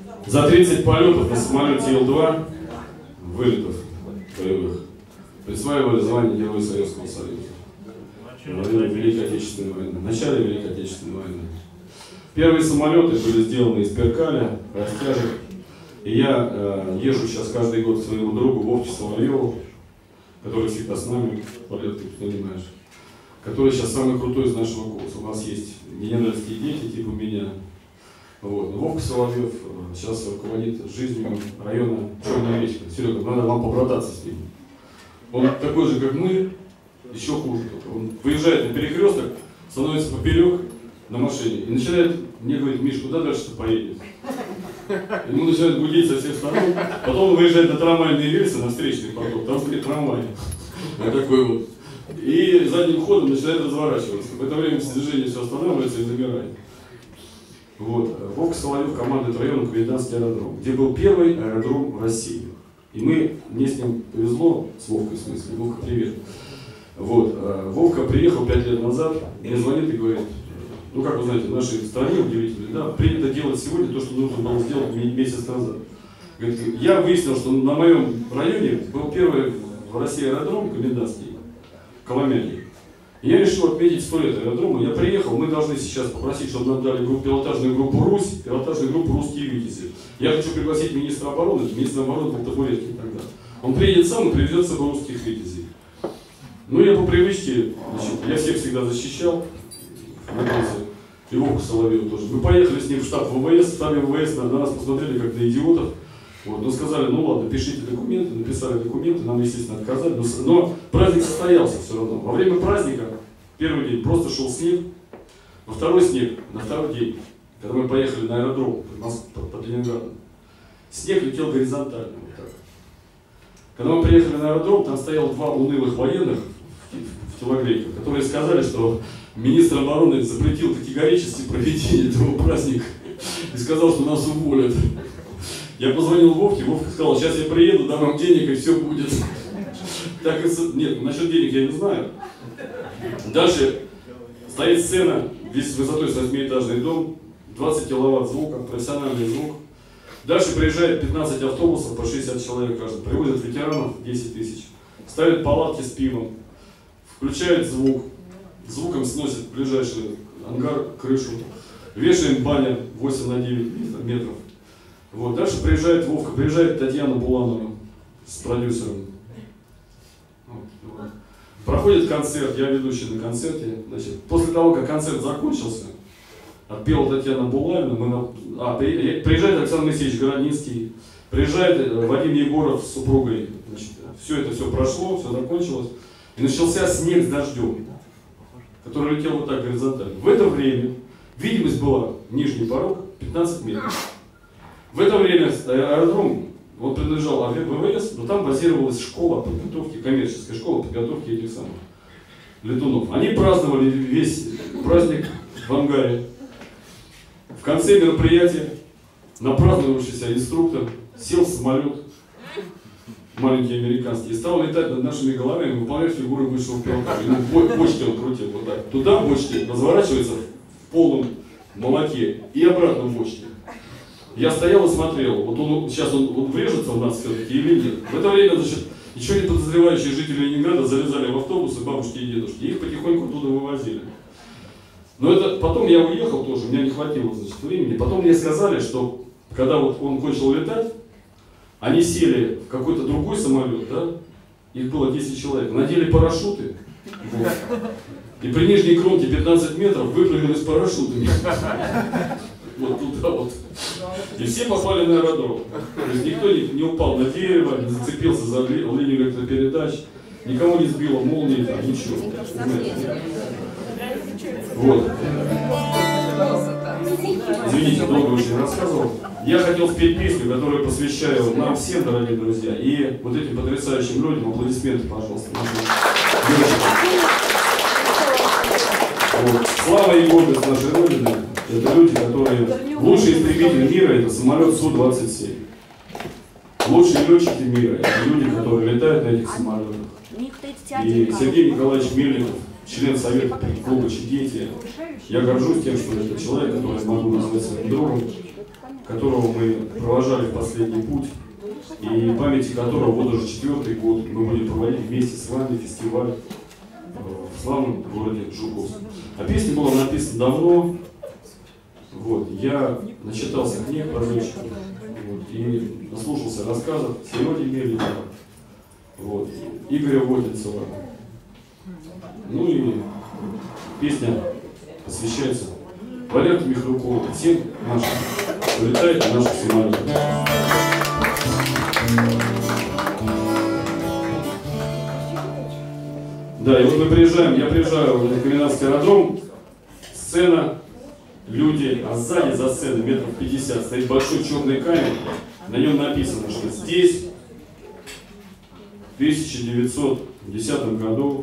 За 30 полетов на самолете Ил-2, вылетов боевых, присваивали звание Героя Советского Союза. Во время Великой Отечественной войны, в начале Великой Отечественной войны. Первые самолеты были сделаны из перкаля, растяжек. И я езжу сейчас каждый год к своему другу Вовке Соловьеву, который всегда с нами, Валер, ты понимаешь, который сейчас самый крутой из нашего курса. У нас есть генеральские дети, типа меня. Вот. Вовка Соловьев сейчас руководит жизнью района Черная речка. Серега, надо вам побрататься с ним. Он такой же, как мы, еще хуже. Он выезжает на перекресток, становится поперек на машине и начинает мне говорить: Миш, куда дальше ты поедешь? Ему начинает гудеть со всех сторон. Потом он выезжает на трамвайные рельсы, на встречный поток. Там стоит трамвай. Вот такой вот. И задним ходом начинает разворачиваться. В это время движение все останавливается и замирает. Вот. Вовка Соловьев командует районом Комендантский аэродром, где был первый аэродром в России. И мне с ним повезло, с Вовкой в смысле. Вовка, привет. Вот. Вовка приехал 5 лет назад, мне звонит и говорит: ну, как вы знаете, в нашей стране удивительно, да, принято делать сегодня то, что нужно было сделать месяц назад. Говорит, я выяснил, что на моем районе был первый в России аэродром комендантский, Коломяне. Я решил отметить 100 лет аэродрома. Я приехал, мы должны сейчас попросить, чтобы нам дали пилотажную группу «Русь», пилотажную группу «Русские витязи». Я хочу пригласить министра обороны был Табуреткин тогда. Он приедет сам и привезет с собой русских витязей. Ну, я по привычке, значит, я всех всегда защищал. И Вовку Соловьеву тоже. Мы поехали с ним в штаб ВВС, в штабе ВВС на нас посмотрели как на идиотов. Вот, но сказали: ну ладно, пишите документы, написали документы, нам, естественно, отказали. Но праздник состоялся все равно. Во время праздника, первый день, просто шел снег. Во второй снег, на второй день, когда мы поехали на аэродром под Ленинградом, снег летел горизонтально. Вот так. Когда мы приехали на аэродром, там стояло 2 унылых военных в телогрейках, которые сказали, что министр обороны запретил категорически проведение этого праздника и сказал, что нас уволят. Я позвонил Вовке, Вовка сказал: сейчас я приеду, дам вам денег и все будет. Так и... Нет, насчет денег я не знаю. Дальше стоит сцена, весь высотой с 8-этажный дом, 20 киловатт звука, профессиональный звук. Дальше приезжает 15 автобусов, по 60 человек каждый, привозят ветеранов 10 тысяч, ставят палатки с пивом, включают звук, звуком сносит ближайший ангар, крышу, вешаем баннер 8 на 9 метров. Вот. Дальше приезжает Вовка, приезжает Татьяна Буланова с продюсером. Вот. Проходит концерт, я ведущий на концерте. Значит, после того, как концерт закончился, отпела Татьяна Буланова, приезжает Александр Моисеевич Городницкий, приезжает Вадим Егоров с супругой. Значит, все прошло, все закончилось. И начался снег с дождем, который летел вот так горизонтально. В это время видимость была, нижний порог, 15 метров. В это время аэродром, он принадлежал ВВС, но там базировалась школа подготовки, коммерческая школа подготовки этих самых летунов. Они праздновали весь праздник в ангаре. В конце мероприятия напраздновавшийся инструктор сел в самолет, маленький американский, и стал летать над нашими головами, выполнять фигуры высшего пилота. Бочки он крутил вот так. Туда бочки разворачиваются в полном молоке и обратно в бочки. Я стоял и смотрел, вот он врежется в нас все-таки или нет. В это время, значит, ничего не подозревающие жители Ленинграда залезали в автобусы, бабушки и дедушки, и их потихоньку туда вывозили. Но это потом я уехал тоже, у меня не хватило, значит, времени. Потом мне сказали, что когда вот он кончил летать, они сели в какой-то другой самолет, да, их было 10 человек, надели парашюты, вот, и при нижней кромке 15 метров выпрыгнули с парашютами. Вот туда вот. И все попали на аэродром. То есть никто не упал на дерево, не зацепился за линию электропередач, никому не сбило молнии, там, ничего. Вот. Извините, долго очень рассказывал. Я хотел спеть песню, которую посвящаю нам всем, дорогие друзья, и вот этим потрясающим людям. Аплодисменты, пожалуйста. Вот. Слава и гордость нашей Родины. Это люди, которые... Лучший истребитель мира — это самолет Су-27. Лучшие летчики мира — это люди, которые летают на этих самолетах. И Сергей Николаевич Мельников, член совета клуба «Чигети». Я горжусь тем, что это человек, который я могу назвать своим другом. которого мы провожали в последний путь, и памяти которого вот уже 4-й год мы будем проводить вместе с вами фестиваль в славном городе Жуковск. А песня была написана давно. Вот, я начитался книг про летчиков, вот, и наслушался рассказов Сереги Мельникова, вот, Игоря Воденцева. Ну и песня посвящается Валерию Михалкову, всем нашим, кто летает на наших самолетах. Да, и вот мы приезжаем, я приезжаю на Комендантский аэродром, сцена, люди, а сзади за сценой метров 50 стоит большой черный камень, на нем написано, что здесь в 1910 году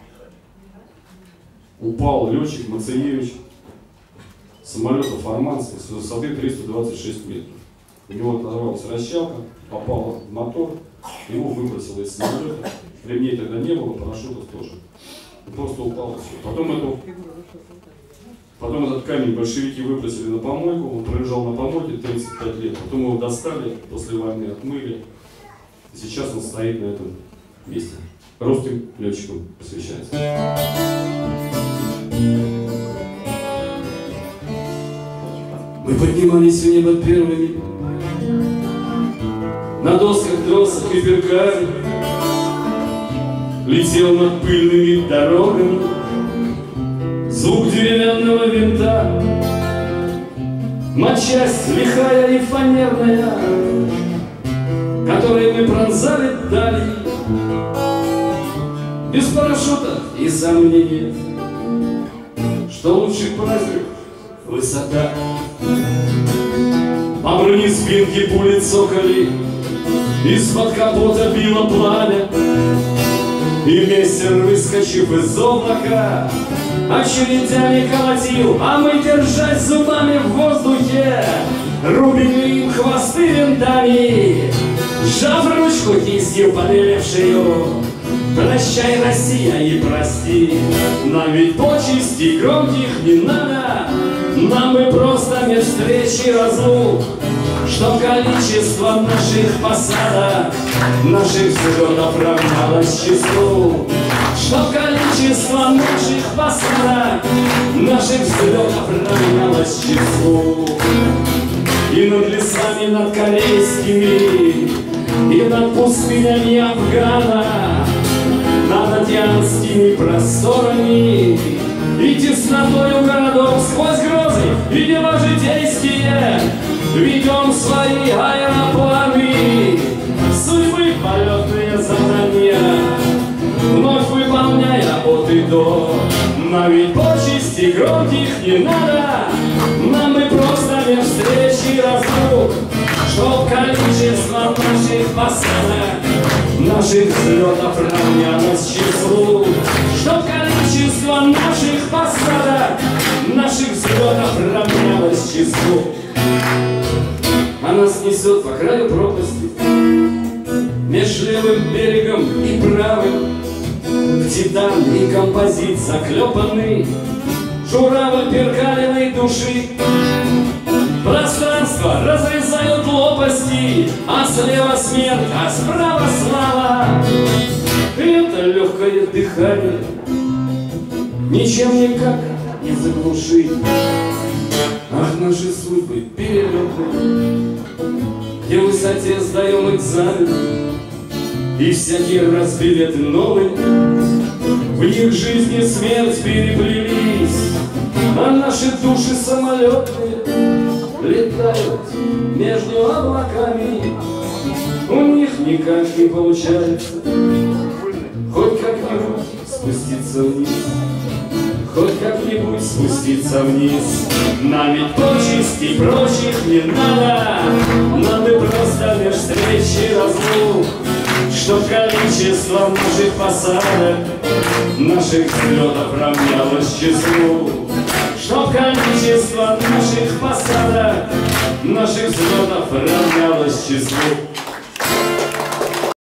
упал летчик Мацеевич самолета Фарманский с высоты 326 метров. У него оторвалась расщелка, попала в мотор, его выбросило из самолета. Ремней тогда не было, парашютов тоже. Он просто упал и все. Потом этот камень большевики выбросили на помойку, он пролежал на помойке 35 лет. Потом его достали, после войны отмыли. И сейчас он стоит на этом месте. Русским летчикам посвящается. Мы поднимались в небо первыми, на досках, тросах и перках, летел над пыльными дорогами звук деревянного винта, матчасть лихая и фанерная, которой мы пронзали дали, без парашюта и сомнений, что лучший праздник — высота. По бронеспинке пули цокали, из-под капота било пламя, и мессер, выскочив из облака, очередями колотил, а мы, держась зубами в воздухе, рубили им хвосты винтами, сжав ручку кистью побелевшую. Прощай, Россия, и прости, нам ведь почестей громких не надо, нам бы просто не встречи разлук, чтоб количество наших посадок, наших взлетов равнялось числу, чтоб количество наших посадок, наших взлетов равнялось числу. И над лесами, над корейскими, и над пустынями Афгана, над океанскими просторами и теснотою городов, сквозь грозы и дела житейские ведем свои аэропланы, судьбы полетные задания, вновь выполняя от и до. Нам ведь почестей громких не надо, нам и просто не встречи разлук, чтоб количество наших посадок, наших взлетов равнялось числу, чтоб количество наших посадок, наших взлетов равнялось числу. А нас несет по краю пропасти, меж левым берегом и правым, в титан и композит заклепанный журавль перкалиной души. Пространство разрезают лопасти, а слева смерть, а справа слава. Это легкое дыхание ничем никак не заглушить. Ах, наши судьбы перелетные, где в высоте сдаем экзамен, и всякий раз билеты новые, в них жизнь и смерть переплелись, а наши души самолетные летают между облаками. У них никак не получается хоть как-нибудь спуститься вниз, хоть как-нибудь спуститься вниз. Нам ведь почестей прочих не надо, нам и просто меж встречи разлук, чтоб количество наших посадок, наших взлетов равнялось числу, чтоб количество наших посадок, наших взлетов равнялось числу.